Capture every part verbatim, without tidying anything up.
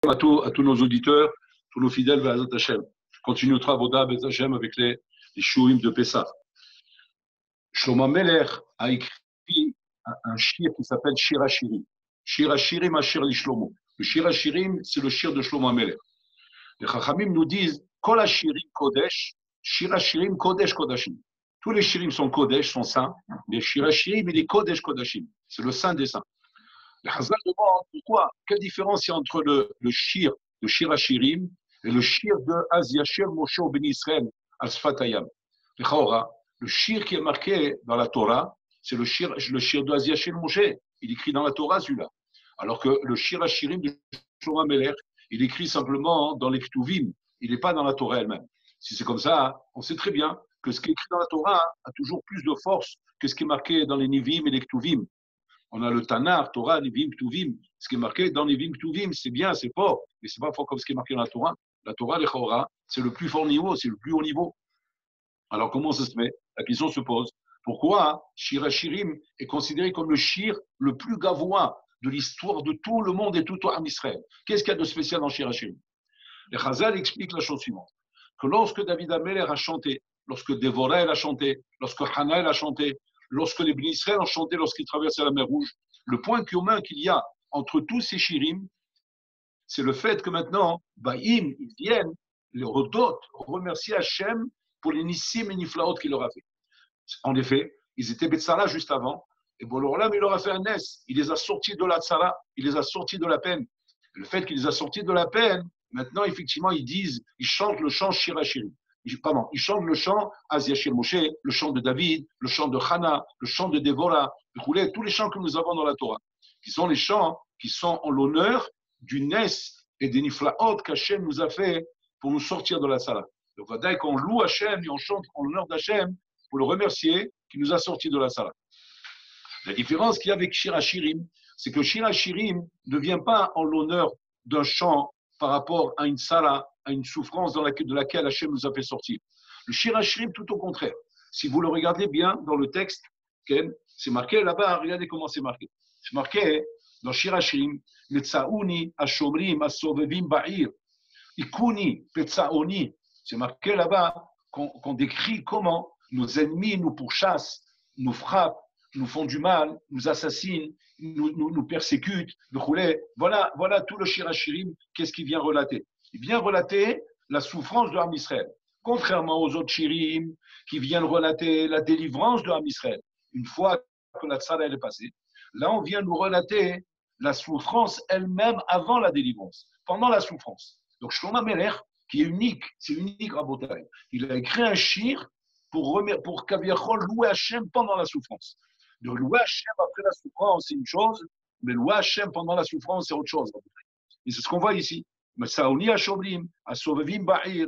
à, tout, à tous nos auditeurs, tous nos fidèles vers Hazat Hashem. Continue notre avoda Bezat Hashem avec les, les shurim de Pessah. Shlomo Melech a écrit un, un shir qui s'appelle Shir HaShirim. Shir HaShirim Asher li Shlomo. Le Shir HaShirim, c'est le shir de Shlomo Melech. Les Chachamim nous disent Kol HaShirim Kodesh, Shir HaShirim Kodesh Kodashim. Tous les shirim sont Kodesh, sont saints. Les Shir HaShirim, il est Kodesh Kodashim. C'est le saint des saints. Les Chazal demandent pourquoi, quelle différence il y a entre le, le shir de Shir HaShirim et le shir de Az Yashir Moshe Ben Israël al Sfat Hayam. Le shir qui est marqué dans la Torah, c'est le shir, le shir de Az Yashir Moshe. Il écrit dans la Torah celui-là. Alors que le Shir HaShirim de Shlomo Melech, il écrit simplement dans les Ktuvim. Il n'est pas dans la Torah elle-même. Si c'est comme ça, on sait très bien que ce qui est écrit dans la Torah a toujours plus de force que ce qui est marqué dans les Nivim et les Ktuvim. On a le Tanar, Torah, Nivim, Ktuvim. Ce qui est marqué dans Nivim, Ktuvim, c'est bien, c'est fort, mais c'est pas fort comme ce qui est marqué dans la Torah. La Torah, les Chora, c'est le plus fort niveau, c'est le plus haut niveau. Alors comment ça se met? La question se pose. Pourquoi Shir HaShirim est considéré comme le shir le plus gavois de l'histoire de tout le monde et tout Am Israël? Qu'est-ce qu'il y a de spécial dans Shir HaShirim? Les Chazal expliquent la chose suivante. Que lorsque David Ameler a chanté, lorsque Dévorah a chanté, lorsque Hana a chanté, lorsque les Bnei Israël ont chanté lorsqu'ils traversaient la mer Rouge, le point commun qu'il y a entre tous ces shirim, c'est le fait que maintenant, Baïm, ils viennent, les Rodot, remercier Hachem pour les Nissim et Niflaot qu'il leur a fait. En effet, ils étaient Betsara juste avant, et Boloram, il leur a fait un nes, il les a sortis de la Tzara, il les a sortis de la peine. Le fait qu'il les a sortis de la peine, maintenant, effectivement, ils disent, ils chantent le chant Shir HaShirim. Pardon, ils chantent le chant Az Yashir Moshe, le chant de David, le chant de Hana, le chant de Dévorah, tous les chants que nous avons dans la Torah, qui sont les chants qui sont en l'honneur du Nes et des Niflaot qu'Hachem nous a fait pour nous sortir de la Sala. Donc, Vadaï, qu'on loue Hachem et on chante en l'honneur d'Hachem pour le remercier qui nous a sortis de la Sala. La différence qu'il y a avec Shir HaShirim, c'est que Shir HaShirim ne vient pas en l'honneur d'un chant par rapport à une Sala, à une souffrance dans laquelle, de laquelle Hachem nous a fait sortir. Le Shir HaShirim, tout au contraire. Si vous le regardez bien dans le texte, c'est marqué là-bas, regardez comment c'est marqué. C'est marqué dans Shir HaShirim, Netzaouni, Ashomrim, Asovevim, Ba'ir, Ikuni, Petzaoni. C'est marqué là-bas qu'on qu'on décrit comment nos ennemis nous pourchassent, nous frappent, nous font du mal, nous assassinent, nous, nous, nous persécutent, nous roulent. Voilà, voilà tout le Shir HaShirim, qu'est-ce qu'il vient relater? Il vient relater la souffrance de Am Israël, contrairement aux autres Shirim qui viennent relater la délivrance de Am Israël. Une fois que la Tzara est passée, là on vient nous relater la souffrance elle-même avant la délivrance, pendant la souffrance. Donc Shlomo Melech, qui est unique, c'est unique Rabotai, il a écrit un shir pour, pour Kaviachol louer Hachem pendant la souffrance. De louer Hachem après la souffrance, c'est une chose, mais louer Hachem pendant la souffrance, c'est autre chose. Et c'est ce qu'on voit ici. Metsaouni Ashoblim, Asovevim Ba'ir,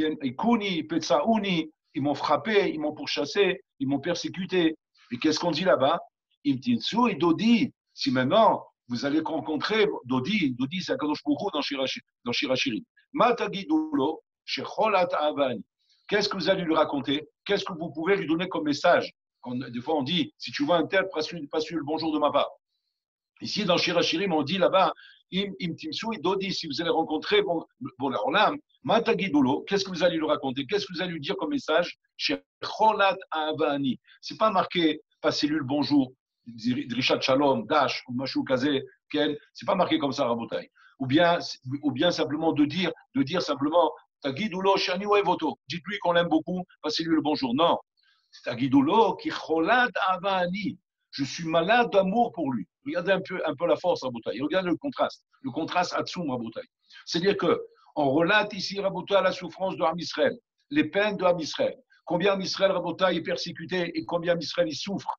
Ikuni, Petsaouni, ils m'ont frappé, ils m'ont pourchassé, ils m'ont persécuté. Et qu'est-ce qu'on dit là-bas? Imtinsu et Dodi, si maintenant vous allez rencontrer Dodi, Dodi c'est Akadosh Baruch Hu dans Shir HaShirim. Matagidulo, Shecholat Avani. Qu'est-ce que vous allez lui raconter? Qu'est-ce que vous pouvez lui donner comme message? Quand, des fois on dit, si tu vois un tel, passe-lui le bonjour de ma part. Ici dans Shir HaShirim, on dit là-bas, Im Timsu et Dodi, si vous allez rencontrer bon, bon la Olam, Matagidulo, qu'est-ce que vous allez lui raconter? Qu'est-ce que vous allez lui dire comme message? Shecholat Avani. C'est pas marqué, passez-lui le bonjour. Drishat Shalom, Dash, ou Mashou Kazé, Ken, c'est pas marqué comme ça, Rabotai. Ou bien, ou bien simplement de dire, de dire simplement, Tagidulo, Shani Wevoto, dites-lui qu'on l'aime beaucoup, passez-lui le bonjour. Non. Tagidulo, ki cholat avani. Je suis malade d'amour pour lui. Regardez un peu, un peu la force, Rabotai. Regardez le contraste. Le contraste Atsum, Rabotai. C'est-à-dire que, on relate ici, Rabotai, la souffrance de Am Israël, les peines de Am Israël. Combien Am Israël, Rabotai, est persécuté et combien Am Israël, il souffre.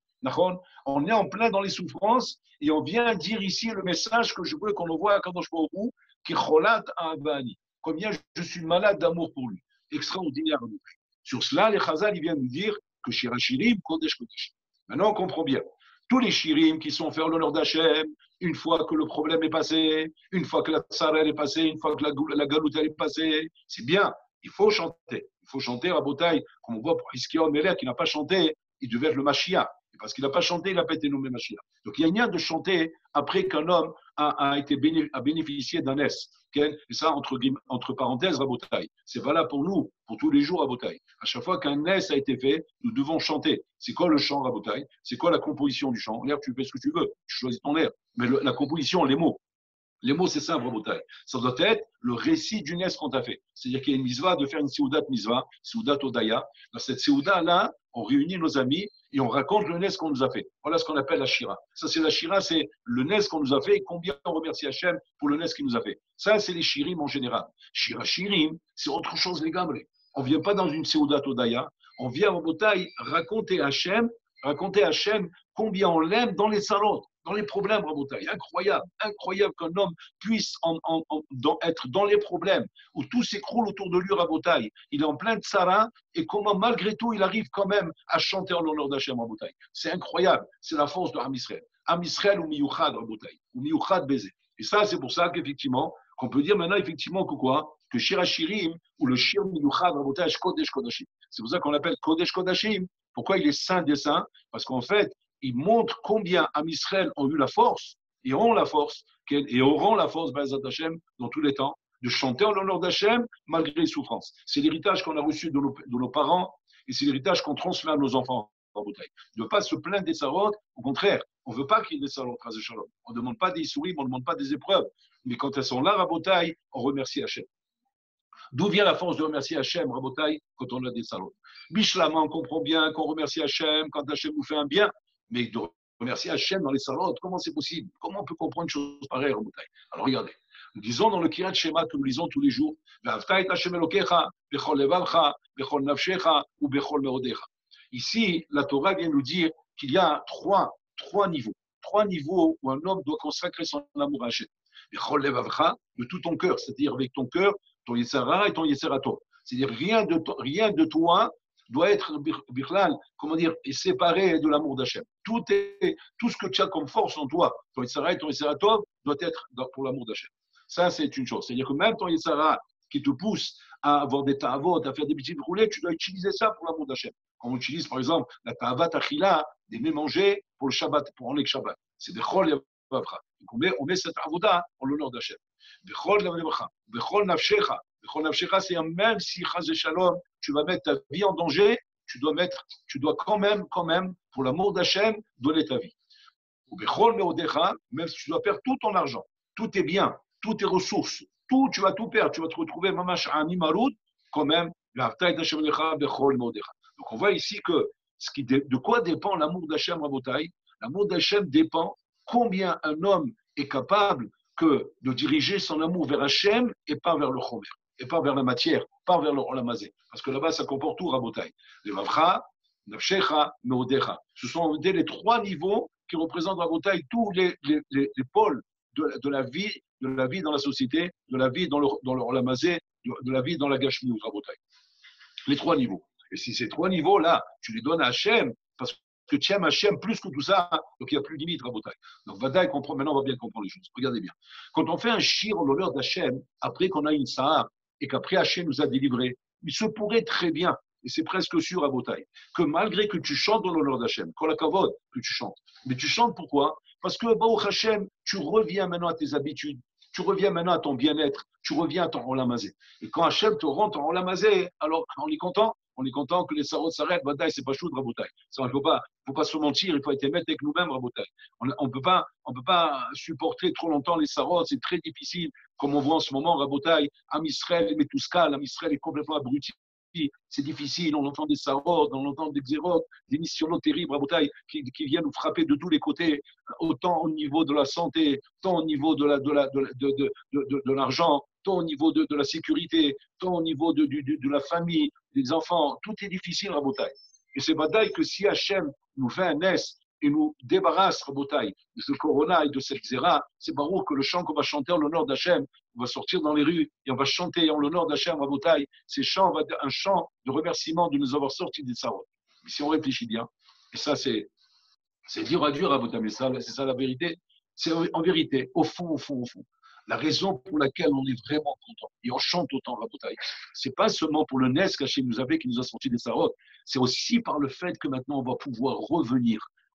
On est en plein dans les souffrances et on vient dire ici le message que je veux qu'on le voit à Kadosh Baruch Hu, qui cholat avani. Combien je suis malade d'amour pour lui. Extraordinaire. Sur cela, les Chazal, ils viennent nous dire que Shir HaShirim, Kodesh Kodesh. Maintenant, on comprend bien. Tous les Shirim qui sont faits l'honneur d'Hachem, une fois que le problème est passé, une fois que la Tzara est passée, une fois que la, la Galoute est passée, c'est bien. Il faut chanter. Il faut chanter à Botaï, comme on voit pour Hiskion Melech qui n'a pas chanté, il devait être le Mashiach. Parce qu'il n'a pas chanté, il n'a pas été nommé Mashiach. Donc il y a rien de chanter après qu'un homme a, a, été béné, a bénéficié d'un S. Okay? Et ça, entre, entre parenthèses, Rabotai. C'est valable pour nous, pour tous les jours, Rabotai. À chaque fois qu'un S a été fait, nous devons chanter. C'est quoi le chant, Rabotai? C'est quoi la composition du chant? L'air, tu fais ce que tu veux, tu choisis ton air. Mais le, la composition, les mots. Les mots, c'est simple, Rabotai. Ça doit être le récit du Nes qu'on t'a fait. C'est-à-dire qu'il y a une mitzvah de faire une Seudat mitzvah, Seudat Odaya. Dans cette Seudat-là, on réunit nos amis et on raconte le Nes qu'on nous a fait. Voilà ce qu'on appelle la Shira. Ça, c'est la Shira, c'est le Nes qu'on nous a fait et combien on remercie Hachem pour le Nes qu'il nous a fait. Ça, c'est les Shirim en général. Shira Shirim, c'est autre chose, les gamres. On ne vient pas dans une Seudat Odaya. On vient, Rabotai, raconter Hachem, raconter Hachem combien on l'aime dans les salons. Dans les problèmes, Rabotai. Incroyable, incroyable qu'un homme puisse en, en, en, dans, être dans les problèmes, où tout s'écroule autour de lui, Rabotai. Il est en plein tsara, et comment, malgré tout, il arrive quand même à chanter en l'honneur d'Hachem, Rabotai. C'est incroyable, c'est la force de Am Israël. Am Israël ou Miyuchad, Rabotai, ou Miyuchad Bézé. Et ça, c'est pour ça qu'effectivement, qu'on peut dire maintenant, effectivement, que quoi? Que Shir Hashirim, ou le Shir Miyuchad, Rabotai, Kodesh Kodashim. C'est pour ça qu'on l'appelle Kodesh Kodashim. Pourquoi il est saint des saints? Parce qu'en fait, il montre combien Am Israël ont eu la force, et ont la force, et auront la force, B'ezrat Hashem, dans tous les temps, de chanter en l'honneur d'Hachem malgré les souffrances. C'est l'héritage qu'on a reçu de nos, de nos parents, et c'est l'héritage qu'on transmet à nos enfants. De ne pas se plaindre des sarotes, au contraire, on ne veut pas qu'il y ait des sarotes, on ne demande pas des souris, on ne demande pas des épreuves, mais quand elles sont là, Rabotai, on remercie Hachem. D'où vient la force de remercier Hachem, Rabotai, quand on a des sarotes? Bishlama, on comprend bien qu'on remercie Hachem quand Hachem nous fait un bien, mais de remercier Hachem dans les salotes, comment c'est possible? Comment on peut comprendre une chose pareille, Rabotai? Alors regardez, nous disons dans le Kirat Shema que nous lisons tous les jours, ici, la Torah vient nous dire qu'il y a trois, trois niveaux, trois niveaux où un homme doit consacrer son amour à Hachem. De tout ton cœur, c'est-à-dire avec ton cœur, ton Yetzara et ton Yetzerato. C'est-à-dire rien de, rien de toi doit être, birlal, comment dire, séparé de l'amour d'Hachem. Tout, est, tout ce que tu as comme force en toi, ton Yetzara et ton Yetzerato, doit être pour l'amour d'Hachem. Ça, c'est une chose. C'est-à-dire que même ton Yetzara qui te pousse à avoir des ta'avot, à faire des petites roulettes, tu dois utiliser ça pour l'amour d'Hachem. Quand on utilise, par exemple, la ta'avat achila, d'aimer manger pour le Shabbat, pour enlever le Shabbat. C'est bechol yavavcha. Donc on met, on met cette avoda en l'honneur d'Hachem. Bechol yavavcha, bechol nafshecha. Bechol nafshecha, c'est même si, chaz shalom, tu vas mettre ta vie en danger, tu dois mettre, tu dois quand même, quand même, pour l'amour d'Hachem, donner ta vie. Ou bechol meodecha, même si tu dois perdre tout ton argent, tous tes biens, toutes tes ressources, tout, tu vas tout perdre, tu vas te retrouver mamash à Nimaroud, quand même, donc on voit ici que ce qui, de quoi dépend l'amour d'Hachem, Rabotai? L'amour d'Hachem dépend combien un homme est capable que de diriger son amour vers Hachem et pas vers le chomer, et pas vers la matière, pas vers le olamazé. Parce que là-bas, ça comporte tout, Rabotai. Les vavcha, nafshecha, meodecha. Ce sont les trois niveaux qui représentent, Rabotai, tous les, les, les, les pôles de, de la vie, de la vie dans la société, de la vie dans le, dans le olamazé, de, de la vie dans la gashmiut, Rabotai. Les trois niveaux. Et si ces trois niveaux-là, tu les donnes à Hachem, parce que tu aimes Hachem plus que tout ça, donc il n'y a plus de limite, Rabotai. Donc Vadaï comprend, maintenant on va bien comprendre les choses. Regardez bien. Quand on fait un shir en l'honneur d'Hachem, après qu'on a une sahar, et qu'après Hachem nous a délivrés, il se pourrait très bien, et c'est presque sûr, Rabotai, que malgré que tu chantes en l'honneur d'Hachem, kol hakavod, que tu chantes, mais tu chantes pourquoi? Parce que, Baruch Hachem, tu reviens maintenant à tes habitudes, tu reviens maintenant à ton bien-être, tu reviens à ton olamazé. Et quand Hachem te rentre en olamazé, alors on est content, on est content que les sarot s'arrêtent, Vadaï, c'est pas chaud, Rabotai. Il ne faut pas, faut pas se mentir, il faut être honnête avec nous-mêmes, Rabotai. On ne peut pas, on peut pas supporter trop longtemps les sarot, c'est très difficile, comme on voit en ce moment, Rabotai, Am Israël est métouskal, Am Israël est complètement abruti. C'est difficile, on entend des sarot, on entend des xérot, des missionnaires terribles, Rabotai, qui, qui viennent nous frapper de tous les côtés, autant au niveau de la santé, tant au niveau de la, de la, de, de, de, de, de, de l'argent, tant au niveau de, de la sécurité, tant au niveau de, de, de, de la famille, des enfants, tout est difficile, Rabotai. Et c'est bataille que si Hachem nous fait un S et nous débarrasse, Rabotai, de ce corona et de cette zéra, c'est barour que le chant qu'on va chanter en l'honneur d'Hachem, on va sortir dans les rues et on va chanter en l'honneur d'Hachem, Rabotai, c'est chant, un chant de remerciement de nous avoir sortis des sarot. Mais si on réfléchit bien, et ça c'est, c'est dur à dur, Rabotai, mais ça, c'est ça la vérité, c'est en vérité, au fond, au fond, au fond. La raison pour laquelle on est vraiment content et on chante autant, Rabotai, c'est pas seulement pour le Nes qu'Hachem nous avait, qui nous a sorti des sarot, c'est aussi par le fait que maintenant on va pouvoir revenir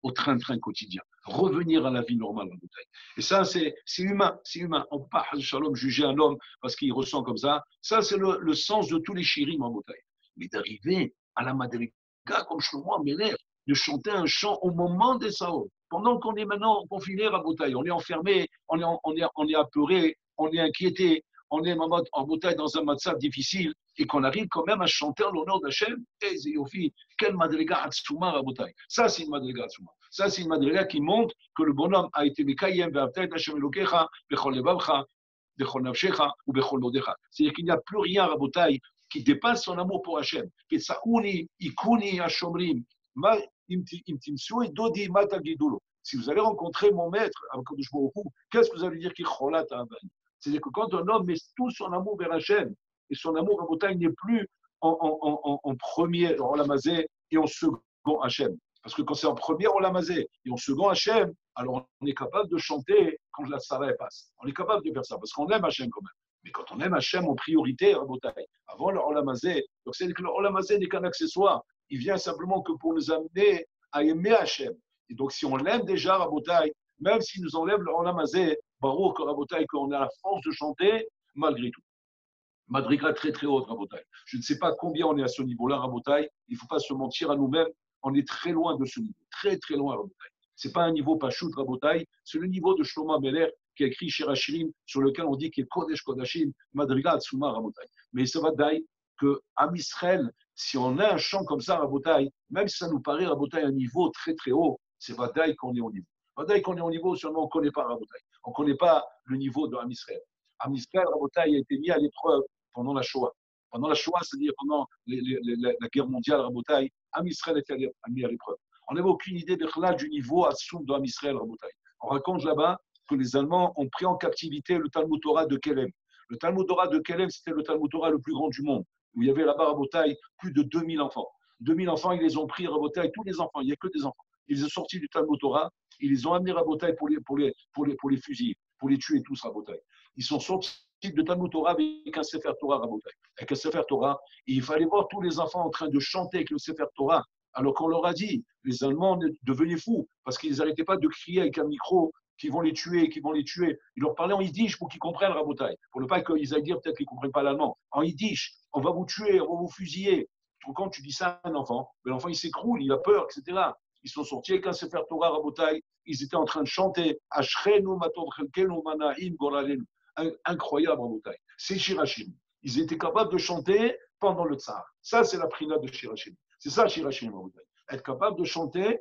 au train-train quotidien, revenir à la vie normale en bouteille. Et ça, c'est humain, c'est humain. On ne peut pas, shalom, juger un homme parce qu'il ressent comme ça. Ça, c'est le, le sens de tous les chirim en bouteille. Mais d'arriver à la madriga comme Shlomo Amelech, de chanter un chant au moment des Saot, pendant qu'on est maintenant confiné à bouteille, on est enfermé, on est, on est, on est apeuré, on est inquiété, on est en bouteille dans un matzah difficile, et qu'on arrive quand même à chanter en l'honneur d'Hachem, et Zéofi, quel madriga atzuma à bouteille. Ça, c'est une madriga atzuma. Ça, c'est une madriga qui montre que le bonhomme a été Mekayem, Ve'avta et Hashem Elokecha, Bechol Levavcha, Bechol Nafshecha, ou Bechol Lodecha. C'est-à-dire qu'il n'y a plus rien à bouteille qui dépasse son amour pour Hachem. Petsaouni, Ikuni, Hashomrim, Ma Imtimsui, Dodi, Matagidulo. Si vous allez rencontrer mon maître, qu'est-ce que vous allez dire qu'il cholat à Abaye? C'est-à-dire que quand un homme met tout son amour vers Hachem, et son amour à bouteille n'est plus en, en, en, en premier en Lamazé et en second Hachem. Parce que quand c'est en premier en Lamazé et en second Hachem, alors on est capable de chanter quand la Sarah passe. On est capable de faire ça parce qu'on aime Hachem quand même. Mais quand on aime Hachem en priorité, à bouteille, avant le Olamazé, donc c'est que le Olamazé n'est qu'un accessoire. Il vient simplement que pour nous amener à aimer Hachem. Et donc si on l'aime déjà, à bouteille, même s'il nous enlève le Olamazé, Baruch Rabotai, qu'on a la force de chanter, malgré tout. Madriga très très haute, Rabotai. Je ne sais pas combien on est à ce niveau-là, Rabotai. Il ne faut pas se mentir à nous-mêmes. On est très loin de ce niveau. Très très loin, Rabotai. Ce n'est pas un niveau Pachout, Rabotai. C'est le niveau de Shlomo Amelech qui a écrit Shirachirim, sur lequel on dit qu'il est Kodesh Kodashim, Madriga Atsuma, Rabotai. Mais ça va d'ailleurs que Am Israël, si on a un chant comme ça, Rabotai, même si ça nous paraît, Rabotai, un niveau très très haut, c'est Vadaï qu'on est au niveau. Vadaï qu'on est au niveau, seulement on ne connaît pas Rabotai. On ne connaît pas le niveau de Am Israël. Am Israël, Rabotai, a été mis à l'épreuve pendant la Shoah. Pendant la Shoah, c'est-à-dire pendant les, les, les, la guerre mondiale, Rabotai, Am Israël a été mis à l'épreuve. On n'avait aucune idée du niveau assoum de Am Israël, Rabotai. On raconte là-bas que les Allemands ont pris en captivité le Talmud Torah de Kelem. Le Talmud Torah de Kelem, c'était le Talmud Torah le plus grand du monde, où il y avait là-bas, Rabotai, plus de deux mille enfants. deux mille enfants, ils les ont pris, Rabotai, tous les enfants, il n'y a que des enfants. Ils les ont sortis du Talmud Torah, ils les ont amenés à Rabotai pour les, pour les, pour les, pour les fusiller, pour les tuer tous, Rabotai. Ils sont sortis de Talmud Torah avec un Sefer Torah, Rabotai. Avec un Sefer Torah, et il fallait voir tous les enfants en train de chanter avec le Sefer Torah, alors qu'on leur a dit, les Allemands devenaient fous, parce qu'ils n'arrêtaient pas de crier avec un micro, qu'ils vont les tuer, qu'ils vont les tuer. Ils leur parlaient en yiddish pour qu'ils comprennent Rabotai, pour ne pas qu'ils aillent dire peut-être qu'ils ne comprennent pas l'allemand. En yiddish, on va vous tuer, on va vous fusiller. Quand tu dis ça à un enfant, l'enfant il s'écroule, il a peur, et cetera. Ils sont sortis avec un Sefer Torah, Rabotai, ils étaient en train de chanter Ashrenu matov chelkenu manaim goralenu. Incroyable, Rabotai. C'est Shirachim. Ils étaient capables de chanter pendant le tsar. Ça, c'est la prina de Shirachim. C'est ça, Shirachim, Rabotai. Être capable de chanter,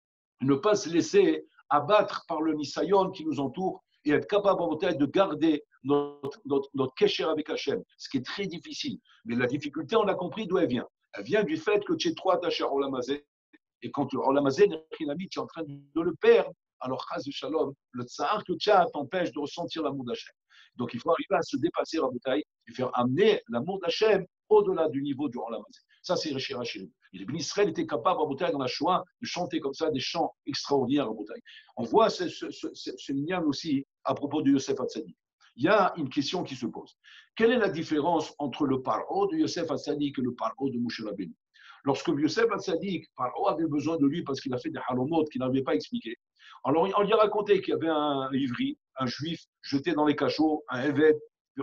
ne pas se laisser abattre par le Nisayon qui nous entoure et être capable, Rabotai, de garder notre, notre, notre kesher avec Hachem, ce qui est très difficile. Mais la difficulté, on a compris d'où elle vient. Elle vient du fait que tu es trop attaché à Olamazé. Et quand le Olamazé, tu es en train de le perdre, alors, Chaz de Shalom, le tsar que tu as t'empêche de ressentir l'amour d'Hachem. Donc, il faut arriver à se dépasser, Rabotai, et faire amener l'amour d'Hachem au-delà du niveau du Olamazé. Ça, c'est Réché Rachel. Et les bénis Israël étaient capables, Rabotai, dans la Shoah, de chanter comme ça des chants extraordinaires, Rabotai. On voit ce, ce, ce, ce lien aussi à propos de Yosef Hatzadik. Il y a une question qui se pose. Quelle est la différence entre le paro de Yosef Hatzadik et le paro de Moshe Rabbeinu? Lorsque Yosef Hatzadik, Paro avait besoin de lui parce qu'il a fait des halomot qu'il n'avait pas expliqué. Alors on lui a raconté qu'il y avait un ivri, un juif jeté dans les cachots, un évêque,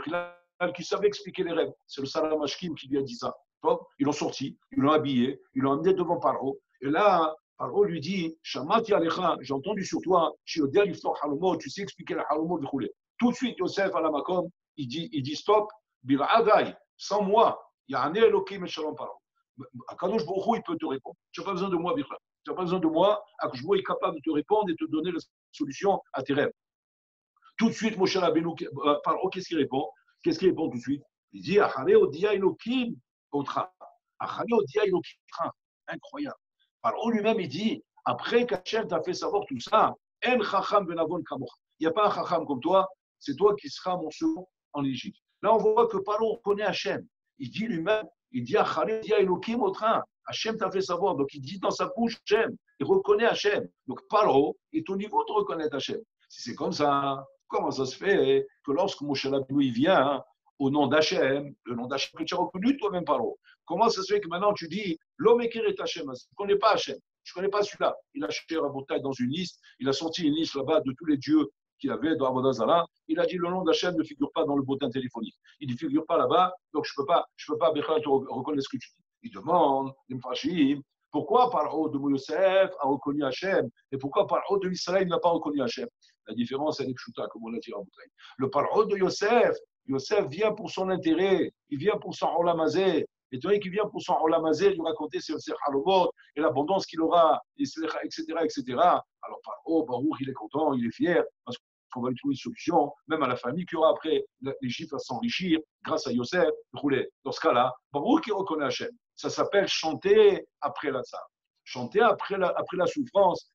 qui savait expliquer les rêves. C'est le Salam Ashkim qui lui a dit ça. Ils l'ont sorti, ils l'ont habillé, ils l'ont amené devant Paro. Et là, Paro lui dit, Shamati Alecha, j'ai entendu sur toi, tu sais expliquer les halomot, tout de suite, Yosef à la Makom, il dit, il dit stop, Bil'adai, sans moi, il y a un Elokim et Shalom Paro. Akadosh Baruch Hu, il peut te répondre. Tu n'as pas besoin de moi, Bichla. Tu n'as pas besoin de moi. Akadosh Baruch Hu est capable de te répondre et de te donner la solution à tes rêves. Tout de suite, Moshe Rabbeinu, Paro, qu'est-ce qu'il répond? Qu'est-ce qu'il répond tout de suite? Il dit Achare Odia Elokim Otra. Achare Odia Elokim Otra. Incroyable. Paro lui-même, il dit après qu'Hachem t'a fait savoir tout ça, En Chacham Benavon Kamoch. Il n'y a pas un Chacham comme toi, c'est toi qui seras mon second en Égypte. Là, on voit que Paro connaît Hachem. Il dit lui-même, il dit Achare Odia Elokim Otra. Hachem t'a fait savoir. Donc, il dit dans sa bouche Hachem. Il reconnaît Hachem. Donc, Paro est au niveau de reconnaître Hachem. Si c'est comme ça, comment ça se fait que lorsque Moshe Rabbeinu vient au nom d'Hachem, le nom d'Hachem que tu as reconnu toi-même, Paro, comment ça se fait que maintenant tu dis l'homme écrit est Hachem, tu ne connais pas Hachem, Je ne connais pas celui-là. Il a cherché Rabotai dans une liste. Il a sorti une liste là-bas de tous les dieux qu'il avait dans Avodah Zarah. Il a dit le nom d'Hachem ne figure pas dans le bottin téléphonique. Il ne figure pas là-bas, donc je ne peux pas, je peux pas te reconnaître ce que tu dis. Il demande, les Mfashim, pourquoi Paro de Yosef a reconnu Hachem et pourquoi Paro de Israël n'a pas reconnu Hachem? La différence, elle est pshuta, comme on l'a dit à Rabotai. Le Paro de Yosef, Yosef vient pour son intérêt, il vient pour son olamazé. Et tu vois qu'il vient pour son olamazé, lui raconter ses halomot et l'abondance qu'il aura, et cetera, et cetera. Alors, Paro, Baruch, il est content, il est fier, parce qu'on va lui trouver une solution, même à la famille qui aura après les Juifs à s'enrichir grâce à Yosef. Dans ce cas-là, Baruch qui reconnaît Hachem. Ça s'appelle chanter après la tsar. Chanter après la, après la souffrance,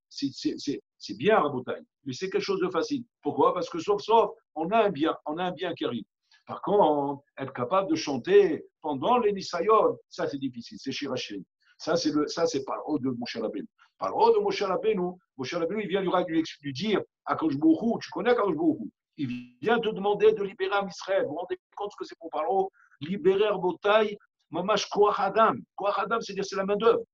c'est bien, Rabotai, mais c'est quelque chose de facile. Pourquoi? Parce que sauf, sauf, on a un bien, on a un bien qui arrive. Par contre, être capable de chanter pendant les Nisayon, ça c'est difficile, c'est Shirachim. Ça c'est le, ça c'est par le haut de Moshe Rabbeinu. Par le haut de Moshe Rabbeinu, Moshe Rabbeinu, il vient lui, lui, lui dire à Kadosh Baruch Hu, tu connais Kadosh Baruch Hu, il vient te demander de libérer Am Israël. Vous vous rendez compte ce que c'est pour par le haut? Libérer Rabotai, Mamash Koach Adam. Koach Adam, c'est-à-dire c'est la main d'œuvre.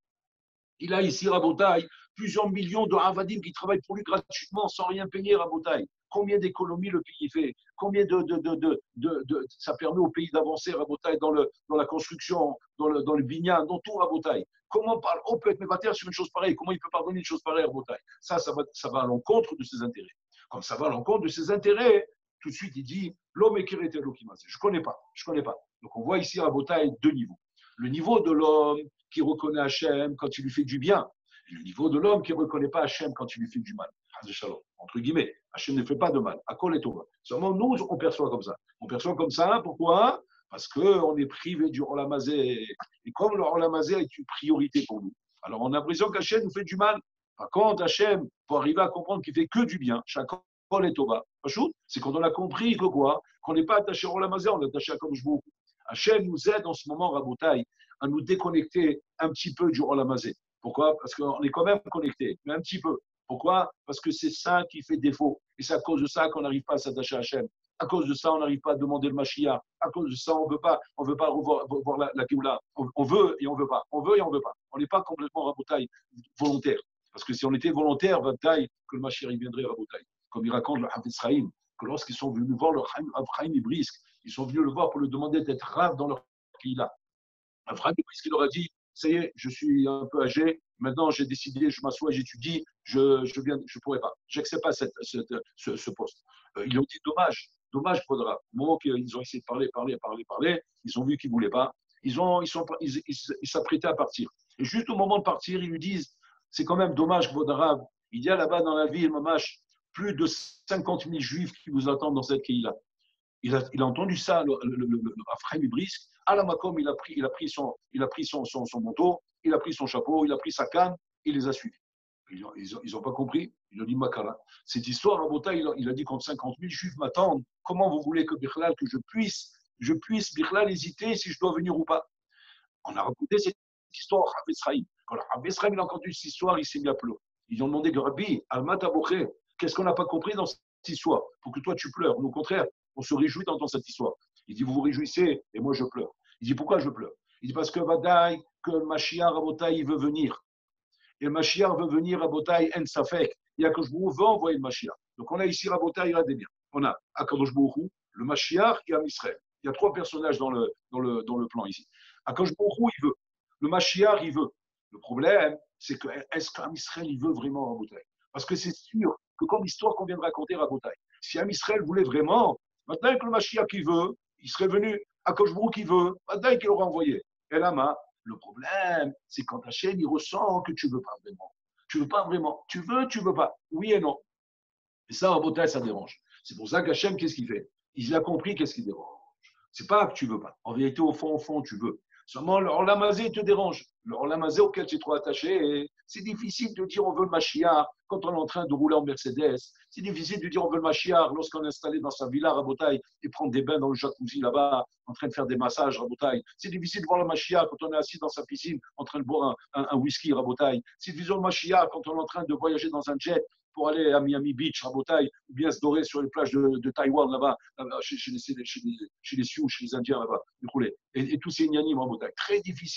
Il a ici, Rabotai, plusieurs millions de Havadim qui travaillent pour lui gratuitement sans rien payer, Rabotai. Combien d'économies le pays fait? Combien de, de, de, de, de, de ça permet au pays d'avancer, Rabotai, dans, le, dans la construction, dans le, dans le binyan, dans tout, Rabotai. Comment parle, on peut être mévateur sur une chose pareille? Comment il peut pardonner une chose pareille, Rabotai? Ça, ça va, ça va à l'encontre de ses intérêts. Comme ça va à l'encontre de ses intérêts, tout de suite, il dit l'homme est kirete l'okimase. Je ne connais pas, je connais pas. Donc on voit ici, Rabotai, deux niveaux. Le niveau de l'homme qui reconnaît Hachem quand il lui fait du bien, et le niveau de l'homme qui ne reconnaît pas Hachem quand il lui fait du mal. Entre guillemets, Hachem ne fait pas de mal. À Kol et Tova. Seulement nous, on perçoit comme ça. On perçoit comme ça, pourquoi? Parce qu'on est privé du Olamazé. Et comme le Olamazé est une priorité pour nous, alors on a l'impression qu'Hachem nous fait du mal. Par contre, Hachem, pour arriver à comprendre qu'il ne fait que du bien, chaque Kol et Tova, c'est quand on a compris que quoi? Qu'on n'est pas attaché au Olamazé, on est attaché à Kadosh Baruch Hu. Hachem nous aide en ce moment, Rabotai, à nous déconnecter un petit peu du Olamazé. Pourquoi? Parce qu'on est quand même connecté, mais un petit peu. Pourquoi? Parce que c'est ça qui fait défaut. Et c'est à cause de ça qu'on n'arrive pas à s'attacher à Hachem. À cause de ça, on n'arrive pas à demander le Mashiach. À cause de ça, on ne veut pas, on veut pas revoir, voir la, la Géoula. On, on veut et on ne veut pas. On veut et on ne veut pas. On n'est pas complètement Rabotai volontaire. Parce que si on était volontaire, Rabotai, que le Mashiach il viendrait Rabotai. Comme il raconte le Havetz Chaim, que lorsqu'ils sont venus voir le Chaim Ibrisk, ils sont venus le voir pour lui demander d'être rave dans leur Kila. Chaim Ibrisk, il leur a dit, ça y est, je suis un peu âgé, maintenant j'ai décidé, je m'assois, j'étudie, je je viens, je pourrais pas, j'accepte pas cette, cette, ce, ce poste. Euh, ils ont dit dommage, dommage faudra. Au moment qu'ils ont essayé de parler, parler, parler, parler, ils ont vu qu'ils voulaient pas, ils ont, ils sont, ils, ils, ils s'apprêtaient à partir. Et juste au moment de partir, ils lui disent, c'est quand même dommage, Vaudarav. Il y a là-bas dans la ville, Mamash, plus de cinquante mille juifs qui vous attendent dans cette pays-là. Il a, il a entendu ça, le, le, le, le Ephraim Ibrisk. À la Makom, il a pris, il a pris, son, il a pris son, son, son manteau, il a pris son chapeau, il a pris sa canne, il les a suivis. Ils n'ont ils ont, ils ont pas compris. Ils ont dit Makara. Cette histoire, Rabota, il, il a dit quand cinquante mille juifs m'attendent, comment vous voulez que Bichlal, que je puisse, je puisse Bichlal hésiter si je dois venir ou pas? On a raconté cette histoire à Havetz Chaim. Quand Havetz Chaim a entendu cette histoire, il s'est mis à pleurer. Ils ont demandé Rabbi, Alma Taboché, qu'est-ce qu'on n'a pas compris dans cette histoire pour que toi tu pleures? Au contraire, on se réjouit d'entendre cette histoire. Il dit, vous vous réjouissez et moi je pleure. Il dit, pourquoi je pleure? Il dit, parce que Vadaï, que le Mashiach Rabotai, il veut venir. Et le Mashiach veut venir, Rabotai, en Safek. Il y a que je vous veux envoyer le Mashiach. Donc on a ici Rabotai, il a des biens. On a Akadosh Baruch Hu, le Mashiach et Am Israël. Il y a trois personnages dans le, dans le, dans le plan ici. Akadosh Baruch Hu, il veut. Le Mashiach, il veut. Le problème, c'est que est-ce qu'Am Israël, il veut vraiment Rabotai? Parce que c'est sûr que comme l'histoire qu'on vient de raconter, Rabotai, si Am Israël voulait vraiment, maintenant que le Mashiach, il veut, il serait venu. Akadosh Baruch Hu, il veut, maintenant qu'il l'aurait envoyé. Et là, le problème, c'est quand Hachem, il ressent que tu ne veux pas vraiment. Tu ne veux pas vraiment. Tu veux, tu ne veux pas. Oui et non. Et ça, en beauté, ça dérange. C'est pour ça qu'Hachem, qu'est-ce qu'il fait? Il a compris qu'est-ce qui dérange. C'est pas que tu ne veux pas. En vérité, au fond, au fond, tu veux. Seulement, le Olamazé te dérange. Le Olamazé auquel tu es trop attaché, c'est difficile de dire on veut le Mashiach quand on est en train de rouler en Mercedes. C'est difficile de dire on veut le Mashiach lorsqu'on est installé dans sa villa, Rabotai, et prendre des bains dans le jacuzzi là-bas, en train de faire des massages, Rabotai. C'est difficile de voir le Mashiach quand on est assis dans sa piscine, en train de boire un, un, un whisky, Rabotai. C'est difficile de voir le Mashiach quand on est en train de voyager dans un jet pour aller à Miami Beach, Rabotai, ou bien se dorer sur les plages de, de Taïwan, là-bas, là-bas chez, chez, les, chez, les, chez les Sioux, chez les Indiens, là-bas, et, et tous ces ignanim, Rabotai. Très difficile.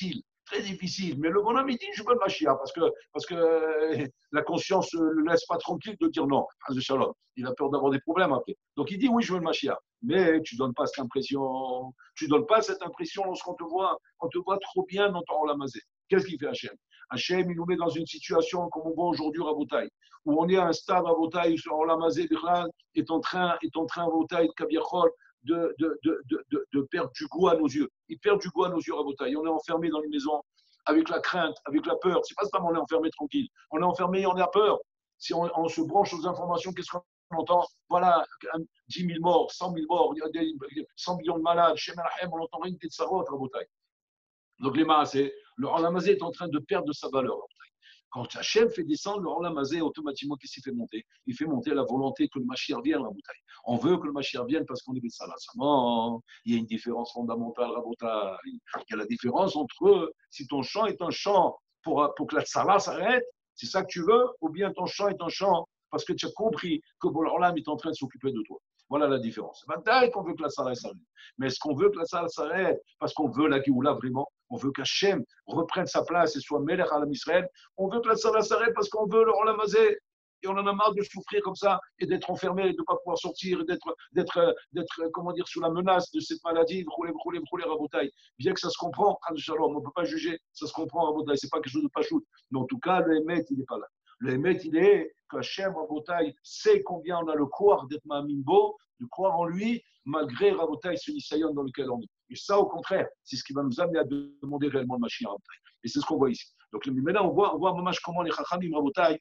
très difficile. Mais le bonhomme, il dit, je veux le Mashiach, parce que, parce que euh, la conscience ne le laisse pas tranquille de dire non. Il a peur d'avoir des problèmes après. Donc il dit, oui, je veux le Mashiach. Mais tu ne donnes pas cette impression, tu donnes pas cette impression lorsqu'on te voit, on te voit trop bien dans ton Olamazé. Qu'est-ce qu'il fait Hachem? Hachem, il nous met dans une situation comme on voit aujourd'hui à Botaï, où on est à un stade à Botaï, où Olamazé est en train, est en train à Botaï, de Kabiachol, de, de, de, de, de perdre du goût à nos yeux. Il perd du goût à nos yeux à Botaï. On est enfermé dans les maisons avec la crainte, avec la peur. C'est pas ça, on est enfermé tranquille. On est enfermé, on a peur. Si on, on se branche aux informations, qu'est-ce qu'on entend? Voilà, dix mille morts, cent mille morts, il y a des, cent millions de malades. Chez Menachem, on entend rien que de sarot à Botaï. Donc les maasé, le Olamazé est en train de perdre de sa valeur. Quand Hachem fait descendre le Olamazé, automatiquement, qu'est-ce qu'il fait monter? Il fait monter la volonté que le Mashiach vienne, Rabotaï. On veut que le Mashiach vienne parce qu'on est des salassamans. Il y a une différence fondamentale, Rabotaï. Il y a la différence entre si ton chant est un chant pour, pour que la salat s'arrête, c'est ça que tu veux, ou bien ton chant est un chant parce que tu as compris que Bolam est en train de s'occuper de toi. Voilà la différence. Maintenant qu'on veut que la salat s'arrête. Mais est-ce qu'on veut que la salat s'arrête parce qu'on veut la Géoula vraiment? On veut qu'Hachem reprenne sa place et soit Melech Alam Israël. On veut que la salat s'arrête parce qu'on veut le Olamazé. Et on en a marre de souffrir comme ça et d'être enfermé, de ne pas pouvoir sortir, d'être, d'être, d'être, comment dire, sous la menace de cette maladie, de rouler, rouler, rouler à Botaï. Bien que ça se comprend, on ne peut pas juger, ça se comprend à Botaï, ce n'est pas quelque chose de pas chou. Mais en tout cas, le Hémet, il n'est pas là. Le Hémet, il est qu'Hachem à Botaï sait combien on a le croire d'être Ma'aminbo, de croire en lui, malgré Rabotaï, ce Nisayon dans lequel on est. Et ça, au contraire, c'est ce qui va nous amener à demander réellement le Mashiach Rabotaï. Et c'est ce qu'on voit ici. Donc maintenant, on voit, on voit comment les Chachamim Rabotaï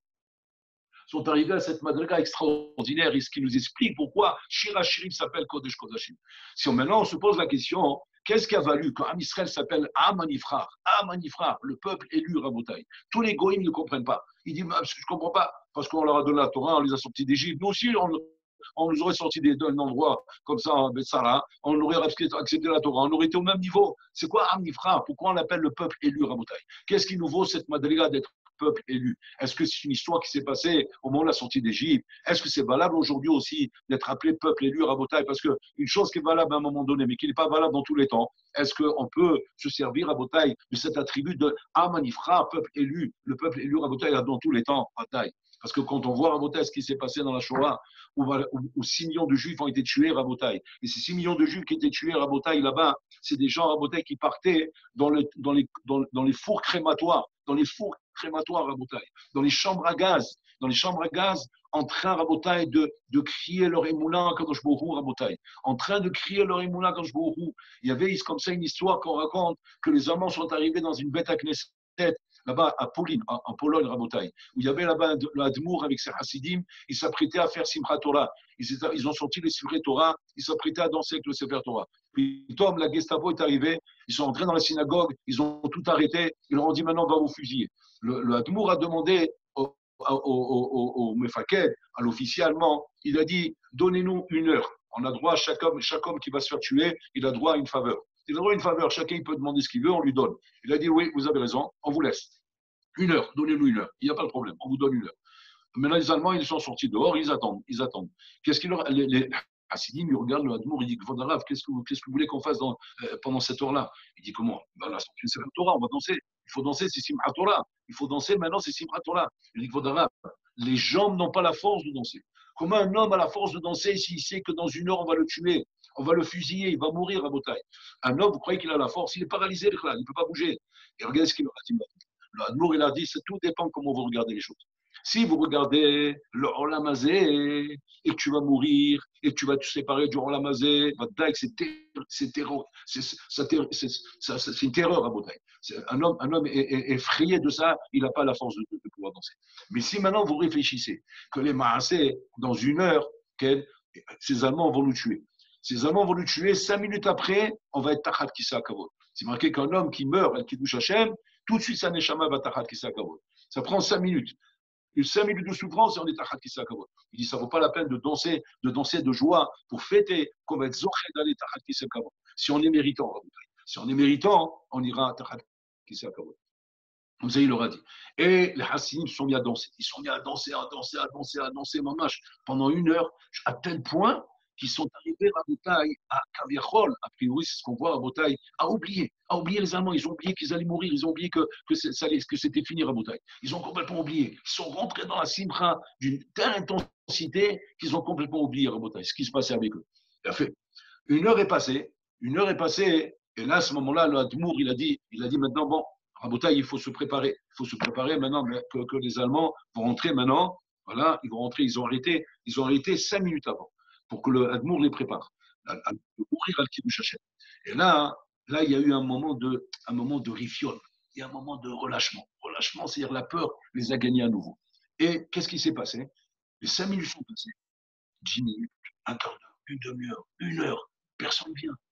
sont arrivés à cette madriga extraordinaire et ce qui nous explique pourquoi Shira Shirim s'appelle Kodesh Kodashim. Si on, maintenant on se pose la question, qu'est-ce qui a valu quand Am Israël s'appelle Amanifrar, Amanifrar, le peuple élu Rabotaï? Tous les goïms ne comprennent pas. Ils disent, je ne comprends pas, parce qu'on leur a donné la Torah, on les a sortis d'Égypte. Nous aussi, on, on nous aurait sorti d'un endroit comme ça, en Betsara, on aurait accepté la Torah, on aurait été au même niveau. C'est quoi Amnifra? Pourquoi on l'appelle le peuple élu Rabotaï? Qu'est-ce qui nous vaut cette madriga d'être peuple élu? Est-ce que c'est une histoire qui s'est passée au moment de la sortie d'Égypte? Est-ce que c'est valable aujourd'hui aussi d'être appelé peuple élu Rabotaï? Parce qu'une chose qui est valable à un moment donné, mais qui n'est pas valable dans tous les temps, est-ce qu'on peut se servir Rabotaï de cet attribut de Amanifra, peuple élu? Le peuple élu Rabotaï dans tous les temps, Rabotaï. Parce que quand on voit Rabotaï, ce qui s'est passé dans la Shoah, où, où six millions de Juifs ont été tués Rabotaï, et ces six millions de Juifs qui étaient tués Rabotaï là-bas, c'est des gens Rabotaï qui partaient dans, le, dans, les, dans, dans les fours crématoires, dans les fours crématoires Rabotaï, dans les chambres à gaz, dans les chambres à gaz, en train Rabotaï de, de crier leur émoulin quand je bourrou Rabotaï, en train de crier leur émoulin quand je bourrou. Il y avait comme ça une histoire qu'on raconte que les Allemands sont arrivés dans une bête à Knesset, là-bas à Pauline, en, en Pologne, Rabotaï, où il y avait là-bas l'Admour avec ses Hasidim, ils s'apprêtaient à faire Simchat Torah. Ils, étaient, ils ont sorti les Simchat Torah, ils s'apprêtaient à danser avec le Sefer Torah. Puis, Tom, la Gestapo est arrivée, ils sont entrés dans la synagogue, ils ont tout arrêté, ils leur ont dit maintenant on va vous fusiller. Le, le Admour a demandé au, au, au, au, au Mefaked, à l'officier allemand, il a dit donnez-nous une heure. On a droit à chaque homme, chaque homme qui va se faire tuer, il a droit à une faveur. Il a droit à une faveur, chacun il peut demander ce qu'il veut, on lui donne. Il a dit oui, vous avez raison, on vous laisse. Une heure, donnez-nous une heure. Il n'y a pas de problème, on vous donne une heure. Maintenant, les Allemands, ils sont sortis dehors, ils attendent, ils attendent. Qu'est-ce qu'ils leur. Les, les Hassidim, ils regardent le Hadmour, ils disent Vodarav, qu'est-ce que vous, qu'est-ce que vous voulez qu'on fasse dans, euh, pendant cette heure-là? Il dit comment? Ben, là, c'est la Torah, on va danser. Il faut danser, c'est Simchat Torah. Il faut danser, maintenant, c'est Simchat Torah. Il dit Vodarav, les jambes n'ont pas la force de danser. Comment un homme a la force de danser s'il sait que dans une heure, on va le tuer? On va le fusiller, il va mourir à Botaï. Un homme, vous croyez qu'il a la force? Il est paralysé, là, il ne peut pas bouger. Et regardez ce qu'il leur a dit. Le Hadmour, il a dit, tout dépend comment vous regardez les choses. Si vous regardez le Olamazé et que tu vas mourir et que tu vas te séparer du Olamazé, c'est, c'est, c'est, c'est, c'est une terreur à Botaï. Un homme, un homme est, est effrayé de ça, il n'a pas la force de, de pouvoir danser. Mais si maintenant vous réfléchissez que les Maasé, dans une heure, ces Allemands vont nous tuer. Ces Allemands vont nous tuer, cinq minutes après, on va être Tachat Kissa Kavod. C'est marqué qu'un homme qui meurt, elle qui touche Hachem, tout de suite sa Neshama va Tachat Kissa Kavod. Ça prend cinq minutes. Une cinq minutes de souffrance et on est Tachat Kissa Kavod. Il dit ça ne vaut pas la peine de danser, de danser de joie pour fêter, qu'on va être Zoché d'aller Tachat Kissa Kavod. Si on est méritant, si on est méritant, on ira Tachat Kissa Kavod. Comme ça, il leur a dit. Et les Hassidim se sont mis à danser. Ils se sont mis à danser, à danser, à danser, à danser, mamash, pendant une heure, à tel point qui sont arrivés à Rabotaï, à Kaviachol, a priori, c'est ce qu'on voit à Rabotaï, à oublier, à oublier les Allemands. Ils ont oublié qu'ils allaient mourir, ils ont oublié que, que, ça allait, que c'était fini Rabotaï. Ils ont complètement oublié. Ils sont rentrés dans la simcha d'une telle intensité qu'ils ont complètement oublié Rabotaï, ce qui se passait avec eux. Il a fait. Une heure est passée, une heure est passée, et là, à ce moment-là, le Hadmour, il a dit, il a dit maintenant, bon, Rabotaï, il faut se préparer. Il faut se préparer maintenant que, que les Allemands vont rentrer maintenant. Voilà, ils vont rentrer, ils ont arrêté, ils ont arrêté cinq minutes avant pour que le Hadmour les prépare. À, à, à mourir al Kiddush Hashem. Et là, là, il y a eu un moment de, un moment de rifiole. Il y a un moment de relâchement. Relâchement, c'est-à-dire la peur les a gagnés à nouveau. Et qu'est-ce qui s'est passé? Les cinq minutes sont passées. Dix minutes, un quart d'heure, une demi-heure, une heure. Personne ne vient.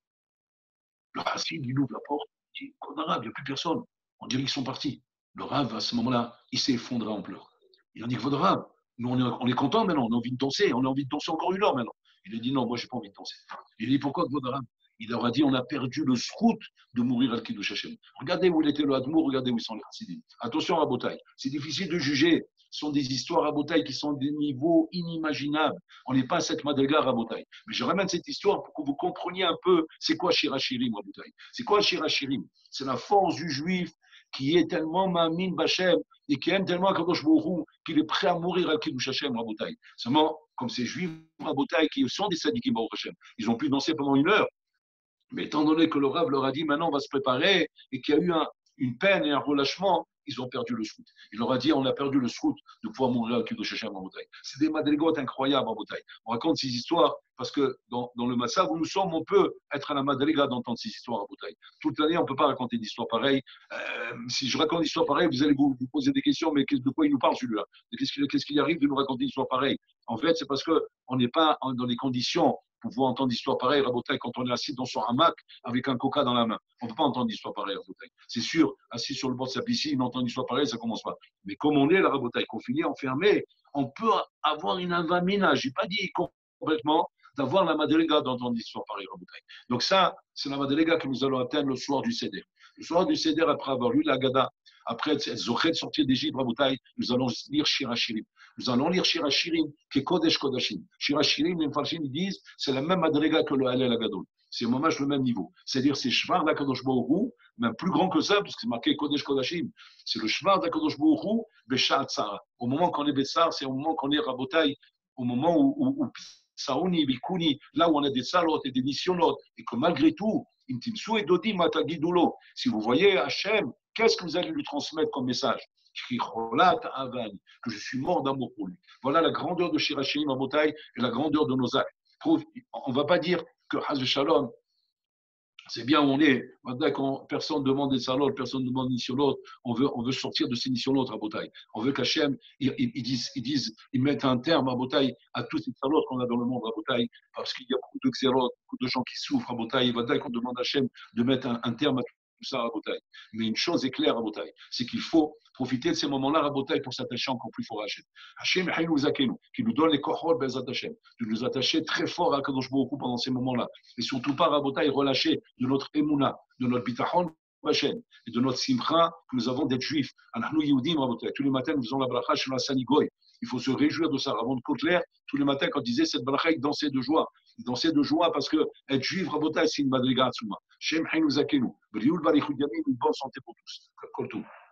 Le Hassid, il ouvre la porte, il dit, en arabe, il n'y a plus personne. On dirait qu'ils sont partis. Le Rav, à ce moment-là, il s'est effondré en pleurs. Il a dit, votre Rav, nous, on est, on est content maintenant, on a envie de danser, on a envie de danser encore une heure maintenant. Il a dit, non, moi, je n'ai pas envie de danser. Il a dit, pourquoi votre Rav? Il leur a dit, on a perdu le srout de mourir al Kiddush Hashem. Regardez où il était le Hadmour, regardez où ils sont les Chassidim. Attention à Rabotaï, c'est difficile de juger. Ce sont des histoires à Rabotaï qui sont des niveaux inimaginables. On n'est pas à cette madriga à Rabotaï. Mais je ramène cette histoire pour que vous compreniez un peu c'est quoi Shirachirim, Rabotaï. C'est quoi Shirachirim? C'est la force du juif qui est tellement Ma'amin Bachem et qui aime tellement Kadosh Baruch Hu qu'il est prêt à mourir à Kiddush Hashem, Rabotaï. Seulement, comme ces juifs Rabotaï qui sont des sadikim Baruch Hashem, ils ont pu danser pendant une heure. Mais étant donné que le Rav leur a dit maintenant on va se préparer et qu'il y a eu un, une peine et un relâchement, ils ont perdu le srout. Il leur a dit on a perdu le srout de pouvoir mourir à Kiddush Hashem en Rabotaï. C'est des madrigotes incroyables en Rabotaï. On raconte ces histoires parce que dans, dans le Massav où nous sommes, on peut être à la madriga d'entendre ces histoires à Rabotaï. Toute l'année, on ne peut pas raconter d'histoires pareilles. Euh, si je raconte une histoire pareille, vous allez vous, vous poser des questions, mais de quoi il nous parle celui-là? Qu'est-ce qu'il qu'est-ce qu'il arrive de nous raconter une histoire pareille? En fait, c'est parce qu'on n'est pas dans les conditions pour pouvoir entendre d'histoires pareilles, Rabotaï, quand on est assis dans son hamac avec un coca dans la main. On ne peut pas entendre d'histoires pareilles, Rabotaï. C'est sûr, assis sur le bord de sa piscine, entendre une histoire pareille, ça ne commence pas. Mais comme on est, la Rabotaï, confiné, enfermé, on peut avoir une avamina, je n'ai pas dit complètement, d'avoir la madriga d'entendre d'histoires pareilles, Rabotaï. Donc ça, c'est la madriga que nous allons atteindre le soir du Seder. Le soir du Seder, après avoir lu la Gada, après être Zochet sortir d'Égypte, Rabotaï, nous allons lire Shirachirim. Nous allons lire Shirachirim, qui est Kodesh Kodashim. Shirachirim, les Mfarshim, ils disent, c'est la même madriga que le Halel Agadol. C'est au moment le même niveau. C'est-à-dire, c'est Shvar d'Akadosh Baruch Hu, même plus grand que ça, parce que c'est marqué Kodesh Kodashim. C'est le Shvar d'Akadosh Baruch Hu, Beshat Tzara. Au moment qu'on est Betsar, c'est au moment qu'on est Rabotaï, au moment où, où, où Saouni, Bikuni, là où on a des salot et des missionotes, et que malgré tout, Intimsou et Dodi Matagidulo. Si vous voyez Hachem, qu'est-ce que vous allez lui transmettre comme message? Que je suis mort d'amour pour lui. Voilà la grandeur de Shirachirim Rabotaï et la grandeur de nos actes. On ne va pas dire que Haz Shalom, c'est bien où on est. Quand personne ne demande des salons, personne ne demande ni sur l'autre, on veut, on veut sortir de ces missions à Rabotaï. On veut qu'Hachem, ils, ils, disent, ils disent, ils mettent un terme à Rabotaï à tous ces salons qu'on a dans le monde à Rabotaï, parce qu'il y a beaucoup de xérotes, beaucoup de gens qui souffrent à Rabotaï. Il va dire qu'on demande à Hachem de mettre un, un terme à tout ça à Rabotaï. Mais une chose est claire à Rabotaï, c'est qu'il faut profiter de ces moments-là à Rabotaï pour s'attacher encore plus fort à Hachem. Hachem, qui nous donne les kohol bezat Hachem, de nous attacher très fort à Kadosh Baruch Hu pendant ces moments-là. Et surtout pas Rabotaï relâcher de notre émouna, de notre bitachon Hachem et de notre simcha que nous avons d'être juifs. Anachnu Yehudim Rabotaï. Tous les matins, nous faisons la bracha chez la Sanigoy. Il faut se réjouir de ça. Avant de Kotler, tous les matins, quand il disait cette bracha, il dansait de joie. Il dansait de joie parce que être juif, Rabotaï, c'est une madriga atzuma. Shem Hainu Zakenu. Briul Barichud Yamim, une bonne santé pour tous. Koltou.